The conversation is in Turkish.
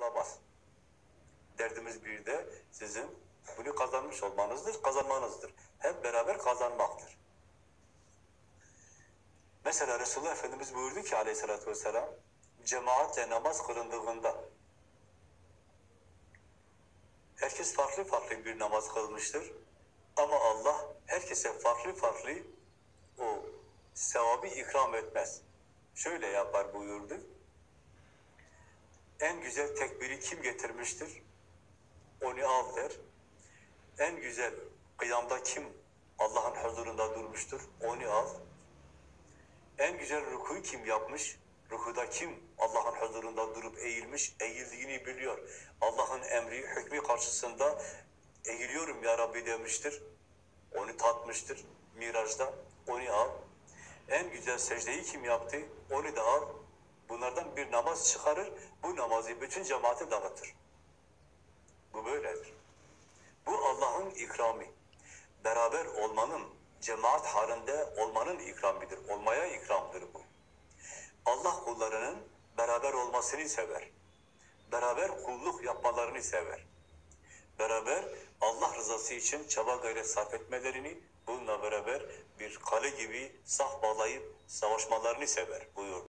sağlamaz. Derdimiz bir de sizin bunu kazanmış olmanızdır, kazanmanızdır. Hep beraber kazanmaktır. Mesela Resulullah Efendimiz buyurdu ki aleyhissalatü vesselam, cemaatle namaz kılındığında herkes farklı farklı bir namaz kılmıştır. Ama Allah herkese farklı farklı o sevabı ikram etmez. Şöyle yapar buyurdu. En güzel tekbiri kim getirmiştir? Onu al der. En güzel kıyamda kim Allah'ın huzurunda durmuştur? Onu al. En güzel rukuyu kim yapmış? Rukuda kim Allah'ın huzurunda durup eğilmiş? Eğildiğini biliyor. Allah'ın emri, hükmü karşısında eğiliyorum ya Rabbi demiştir. Onu tatmıştır Miraç'ta. Onu al. En güzel secdeyi kim yaptı? Onu da al. Bunlardan bir namaz çıkarır. Bu namazı bütün cemaate dağıtır. Bu böyledir. Bu Allah'ın ikramı. Beraber olmanın, cemaat halinde olmanın ikramidir. Olmaya ikramdır bu. Allah kullarının beraber olmasını sever. Beraber kulluk yapmalarını sever. Beraber Allah rızası için çaba gayret sarf etmelerini, bununla beraber bir kale gibi saf bağlayıp savaşmalarını sever buyurdu.